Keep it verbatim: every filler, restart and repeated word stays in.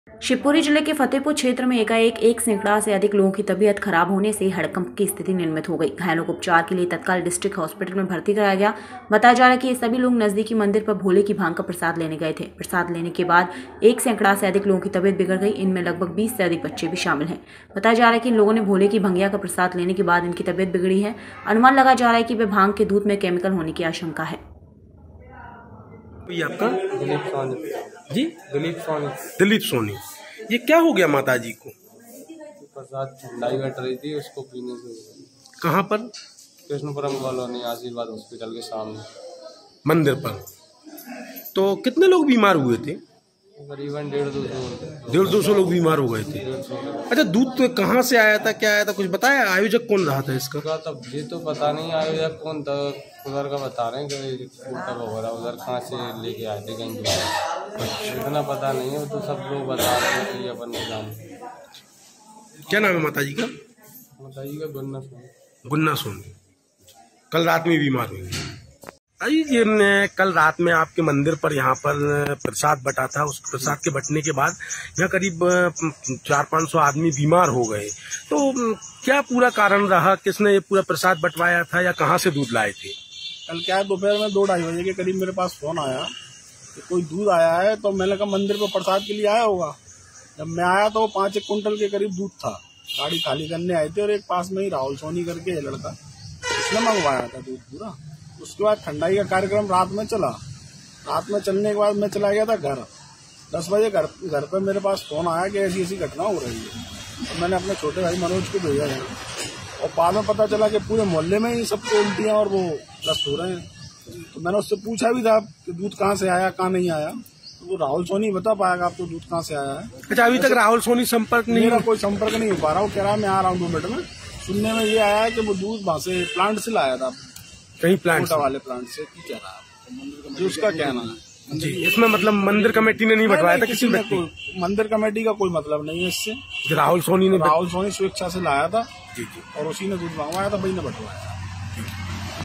शिवपुरी जिले के फतेहपुर क्षेत्र में एकाएक एक सैकड़ा से अधिक लोगों की तबीयत खराब होने से हड़कंप की स्थिति निर्मित हो गई। घायलों को उपचार के लिए तत्काल डिस्ट्रिक्ट हॉस्पिटल में भर्ती कराया गया। बताया जा रहा है कि ये सभी लोग नजदीकी मंदिर पर भोले की भांग का प्रसाद लेने गए थे। प्रसाद लेने के बाद एक सैकड़ा से अधिक लोगों की तबीयत बिगड़ गई। इनमें लगभग बीस से अधिक बच्चे भी शामिल हैं। बताया जा रहा है कि इन लोगों ने भोले की भंगिया का प्रसाद लेने के बाद इनकी तबीयत बिगड़ी है। अनुमान लगाया जा रहा है कि वे भांग के दूध में केमिकल होने की आशंका है। ये आपका दिलीप सोनी जी दिलीप सोनी दिलीप सोनी, ये क्या हो गया माता जी को? प्रसाद ठंडाई घट रही थी, उसको पीने से। कहाँ पर? कृष्णपुरम कॉलोनी आशीर्वाद हॉस्पिटल के सामने मंदिर पर। तो कितने लोग बीमार हुए थे? करीबन डेढ़ दो सौ डेढ़ दो सौ लोग बीमार हो गए थे। अच्छा, दूध तो कहाँ से आया था, क्या आया था, कुछ बताया? आयोजक कौन रहा था इसका? का तब ये तो पता नहीं आयोजक कौन था, उधर का बता रहे हैं कि वगैरह उधर कहाँ से लेके आए थे, कहीं दूर। इतना पता नहीं है, तो सब लोग बता रहे हैं कि अपन को जान। क्या नाम है माता जी का? माता जी का गुन्ना सोनी। गुन्ना सोनी कल रात में बीमार हुई। आई ये कल रात में आपके मंदिर पर यहाँ पर प्रसाद बटा था। उस प्रसाद के बटने के बाद यहाँ करीब चार पाँच सौ आदमी बीमार हो गए। तो क्या पूरा कारण रहा? किसने ये पूरा प्रसाद बंटवाया था या कहाँ से दूध लाए थे? कल क्या है, दोपहर में दो ढाई बजे के करीब मेरे पास फोन आया कि कोई दूध आया है। तो मैंने कहा मंदिर पर प्रसाद के लिए आया होगा। जब मैं आया तो पाँच एक कुंटल के करीब दूध था। गाड़ी खाली करने आए थे और एक पास में ही राहुल सोनी करके लड़का, उसने मंगवाया था दूध पूरा। उसके बाद ठंडाई का कार्यक्रम रात में चला। रात में चलने के बाद मैं चला गया था घर। दस बजे घर घर पे मेरे पास फोन आया कि ऐसी ऐसी घटना हो रही है। तो मैंने अपने छोटे भाई मनोज को भेजा है और बाद में पता चला कि पूरे मोहल्ले में ही सबको उल्टियां और वो दस्त हो रहे हैं। तो मैंने उससे पूछा भी था कि दूध कहाँ से आया, कहाँ नहीं आया। तो वो राहुल सोनी बता पाएगा आपको दूध कहाँ से आया है। अच्छा, अभी तक राहुल सोनी संपर्क नहीं? मेरा कोई संपर्क नहीं हो पा रहा। वो कह रहा है मैं आ रहा हूँ दो मिनट में। सुनने में ये आया है कि वो दूध वहाँ से प्लांट से लाया था, कहीं प्लांट वाले प्लांट से। की कह रहा है जो उसका कहना है जी। इसमें मतलब मंदिर कमेटी ने नहीं बंटवाया था किसी ने? मंदिर कमेटी का कोई मतलब नहीं है इससे। राहुल सोनी ने राहुल सोनी स्वेच्छा से लाया था जी जी, और उसी ने दूध मंगवाया था, भाई ने बंटवाया।